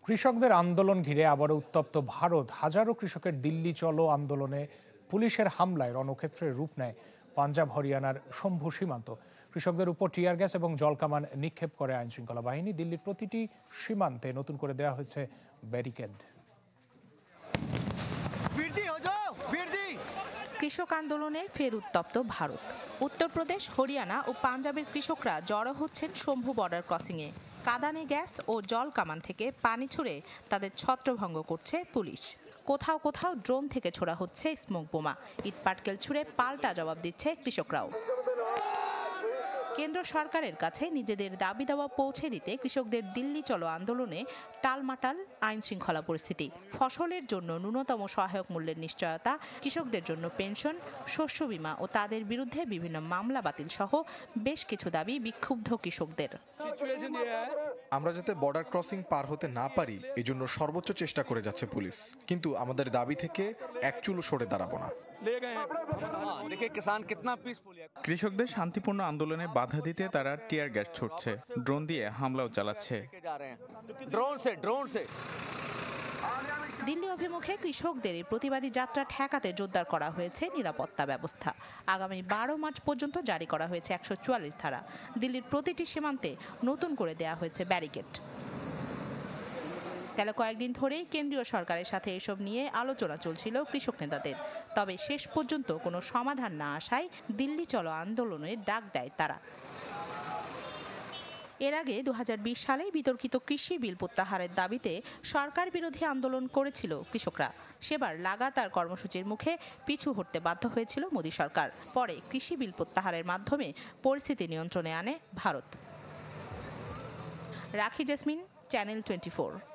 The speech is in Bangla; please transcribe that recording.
কৃষকদের আন্দোলন ঘিরে আবারও উত্তপ্ত ভারত। হাজারো কৃষকের দিল্লি চলো আন্দোলনে পুলিশের হামলায় রণক্ষেত্রের রূপ নেয় পাঞ্জাব হরিয়ানার শম্ভু সীমান্ত। কৃষকদের উপর টিয়ার গ্যাস এবং জলকামান নিক্ষেপ করে আইনশৃঙ্খলা বাহিনী। দিল্লির প্রতিটি সীমান্তে নতুন করে দেওয়া হয়েছে ব্যারিকেড। কৃষক আন্দোলনে ফের উত্তপ্ত ভারত। উত্তরপ্রদেশ, হরিয়ানা ও পাঞ্জাবের কৃষকরা জড়ো হচ্ছেন শম্ভু বর্ডার ক্রসিংয়ে। কাঁদানে গ্যাস ও জল কামান থেকে পানি ছুড়ে তাদের ছত্রভঙ্গ করছে পুলিশ। কোথাও কোথাও ড্রোন থেকে ছোড়া হচ্ছে স্মোক বোমা। ইট পাটকেল ছুড়ে পাল্টা জবাব দিচ্ছে কৃষকরাও। কেন্দ্র সরকারের কাছে নিজেদের দাবি দাওয়া পৌঁছে দিতে কৃষকদের দিল্লি চলো আন্দোলনে টালমাটাল আইন শৃঙ্খলা পরিস্থিতি। ফসলের জন্য ন্যূনতম সহায়ক মূল্যের নিশ্চয়তা, কৃষকদের জন্য পেনশন, শস্য বীমা ও তাদের বিরুদ্ধে বিভিন্ন মামলা বাতিল সহ বেশ কিছু দাবি বিক্ষুব্ধ কৃষকদের। আমরা যাতে বর্ডার ক্রসিং পার হতে না পারি এজন্য সর্বোচ্চ চেষ্টা করে যাচ্ছে পুলিশ, কিন্তু আমাদের দাবি থেকে এক চুলও সরে দাঁড়াবো না। কৃষকদের শান্তিপূর্ণ আন্দোলনে বাধা দিতে তারা টিয়ার গ্যাস ছুড়ছে, ড্রোন দিয়ে হামলাও চালাচ্ছে। দিল্লি অভিমুখে কৃষকদের এই প্রতিবাদী যাত্রা ঠেকাতে জোরদার করা হয়েছে নিরাপত্তা ব্যবস্থা। আগামী 12 মার্চ পর্যন্ত জারি করা হয়েছে 144 ধারা। দিল্লির প্রতিটি সীমান্তে নতুন করে দেয়া হয়েছে ব্যারিকেড। গেল কয়েকদিন ধরেই কেন্দ্রীয় সরকারের সাথে এসব নিয়ে আলোচনা চলছিল কৃষক নেতাদের। তবে শেষ পর্যন্ত কোনো সমাধান না আসায় দিল্লি চলো আন্দোলনের ডাক দেয় তারা। এর আগে 2020 সালে বিতর্কিত কৃষি বিল প্রত্যাহারের দাবিতে সরকার বিরোধী আন্দোলন করেছিল কৃষকরা। সেবার লাগাতার কর্মসূচির মুখে পিছু হটতে বাধ্য হয়েছিল মোদী সরকার। পরে কৃষি বিল প্রত্যাহারের মাধ্যমে পরিস্থিতি নিয়ন্ত্রণে আনে ভারত। রাখি জেসমিন, চ্যানেল 24।